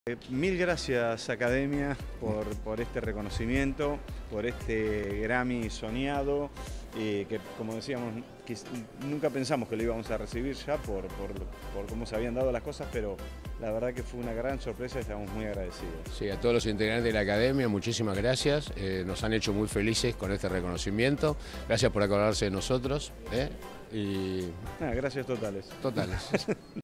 Mil gracias Academia por este reconocimiento, por este Grammy soñado, que como decíamos, nunca pensamos que lo íbamos a recibir ya por cómo se habían dado las cosas, pero la verdad que fue una gran sorpresa y estamos muy agradecidos. Sí, a todos los integrantes de la Academia, muchísimas gracias, nos han hecho muy felices con este reconocimiento, gracias por acordarse de nosotros. Gracias totales. Totales.